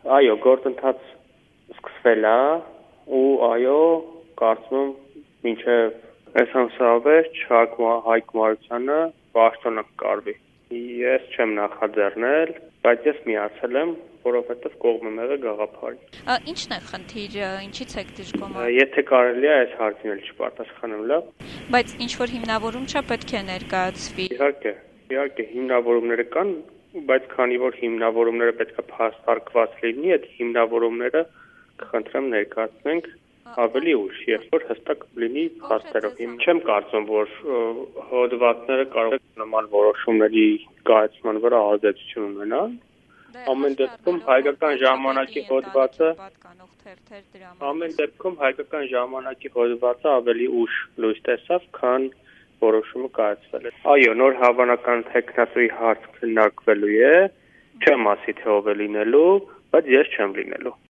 Այո, գործընթաց սկսվել է ու այո, կարծում եմ մինչև այս ամսավերջ Հայկ Մարությանը պաշտոնը կկարվի։ Ես չեմ նախաձեռնել, բայց ես միացել եմ, որովհետև կողմեմ եղել գաղափարին։ Ինչն է խնդիրը, ինչից եք դժգոհ։ Եթե կարելի է այս հարցին էլ չպատասխանեմ, լավ։ Բայց ինչ-որ հիմնավորում չէ, պետք է ներկայացվի։ Իհարկե հիմնավորումները կան, բայց քանի որ հիմնավորումները պետք է փաստարկված լինի, այդ հիմնավորումները կխնդրեմ ներկայացնենք ավելի ուշ, երբ որ հստակ լինի փաստերով։ Չեմ կարծում, որ հոդվածները կարող են նման որոշումների կայացման վրա ազդեցություն ունենան։ Ամեն դեպքում հայկական ժամանակի հոդվածը ավելի ուշ լույս տեսավ, քան որոշումը կայացվել է։ Այո, նոր հավանական թեկնածուի հարց քննարկվելու է, չեմ ասի թե ով է լինելու, բայց ես չեմ լինելու։